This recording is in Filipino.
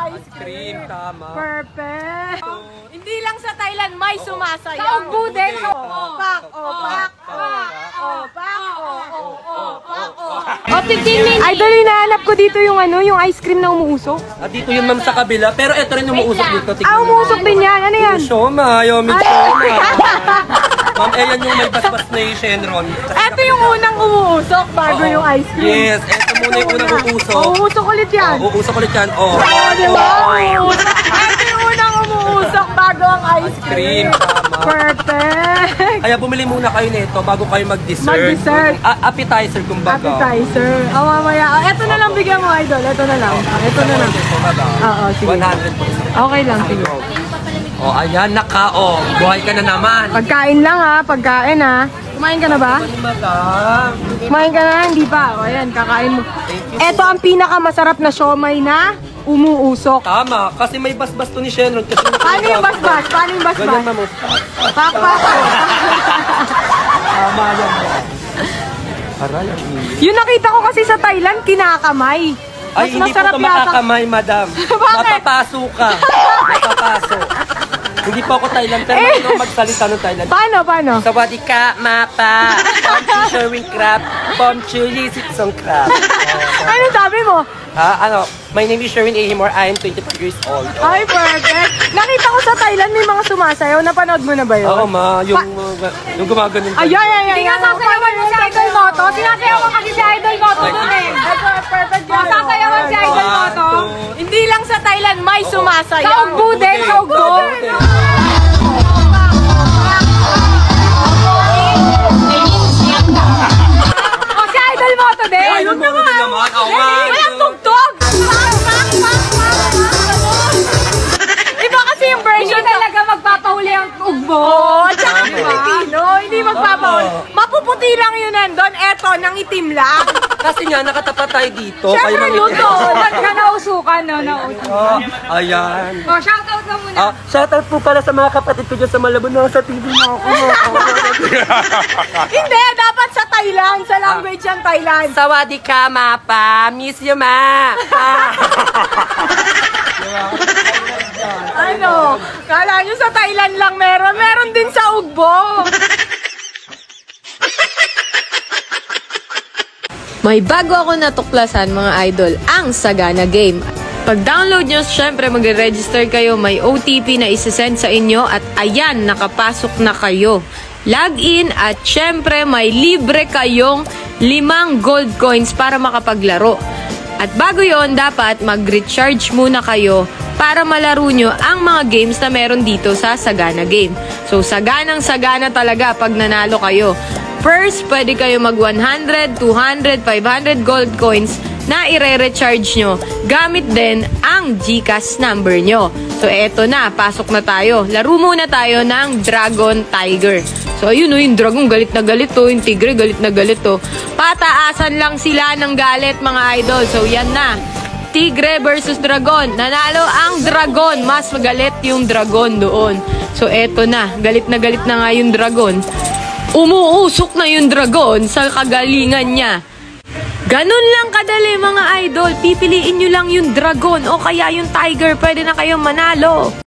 ice cream. Tama. Perfect. Hindi lang sa Thailand may sumasaya. Sa Ugbo din. Opak. 15 minutes. Idol, hinahanap ko dito yung yung ice cream na umuusok. Dito yun ma'am sa kabila, pero ito rin umuusok dito. Umuusok din yan. Ano yan? Shoma, Yomi Shoma. Ma'am, yan yung may basbas na yung Shenron. Ito yung unang umuusok bago yung ice cream. Yes, ito muna yung unang uusok. Umuusok ulit yan. Uusok ulit yan, Diba? Ito yung unang umuusok bago ang ice cream. Tama. Perfect. Kaya bumili muna kayo nito bago kayo mag-dessert. Mag-dessert. Appetizer kumbaga. Appetizer. Mamaya. Ito na lang bigyan mo, Idol. Ito na lang. Ito na lang. Oo, sige. 100 po. Okay lang, sige. Ayan, buhay ka na naman. Pagkain lang ha, pagkain ha. Kumain ka na ba? Kumain ka na? Hindi pa. O ayan, kakain mo. Ito ang pinakamasarap na siomay na umuusok. Tama, kasi may basbas to ni Shenron. Paano yung basbas? Paano yung basbas? Ganyan na mo. Pakpak. Tama yan. Aray, ang Yung nakita ko kasi sa Thailand, kinakamay. Ay, hindi po ito makakamay, madam. Mapapasok ka. Mapapasok. Hindi po ako Thailand, pero ano magsalita ng Thailand. Paano? Sawadee ka, mapa. Pomchu Sherwin crab. Pomchu Yisitsong crab. Ano sabi mo? My name is Sherwin Ahimor. I am 25 years old. Ay, perfect. Nakita ko sa Thailand may mga sumasayaw. Napanood mo na ba yun? Oo, ma. Yung gumaganon. Ay. Hindi nga sasayawan mo si Idol Moto. Sinasayawan kasi si Idol Moto doon eh. Perfect. Sasayawan si Idol Moto. Hindi lang sa Thailand may sumasayaw. Sa Ugbo din. Sa Ugbo. Si Idol Moto din. Ayun mo din naman. Walang tugtog! Iba kasi yung version Hindi talaga magpapahuli ang Ugbo. Oo, at saka Pilipino, hindi magpapahuli. Mapuputi lang yun nandun, eto, nang itim lang. Kasi nga, nakatapat tayo dito. Siyempre, luto. Ba't ka nausukan, no? Nausukan. Ayan. O, shoutout ka muna. Shoutout po pala sa mga kapatid ko dyan sa Malabon. Sa TV na ako. Hindi, dapat sa Thailand, sa language ng Thailand. Sawadee ka, mapa. Miss you, ma. Ano? Kala nyo sa Thailand lang meron din sa Ugbo. May bago ako natuklasan mga idol, ang Sagana Game. Pag-download nyo, syempre magre-register kayo, may OTP na isesend sa inyo at ayan, nakapasok na kayo. Log in at syempre may libre kayong 5 gold coins para makapaglaro. At bago yon dapat mag-recharge muna kayo para malaro nyo ang mga games na meron dito sa Sagana Game. So, saganang-sagana talaga pag nanalo kayo. First, pwede kayo mag 100, 200, 500 gold coins na i-recharge nyo. Gamit din ang GCash number nyo. So, eto na. Pasok na tayo. Laro muna tayo ng Dragon Tiger. So, ayun o, yung dragon galit na galit o. Yung tigre galit na galit o. Pataasan lang sila ng galit, mga idol. So, yan na. Tigre versus dragon. Nanalo ang dragon. Mas magalit yung dragon doon. So, eto na. Galit na nga yung dragon. Umuusok na yung dragon sa kagalingan niya. Ganun lang kadali mga idol. Pipiliin nyo lang yung dragon o kaya yung tiger. Pwede na kayong manalo.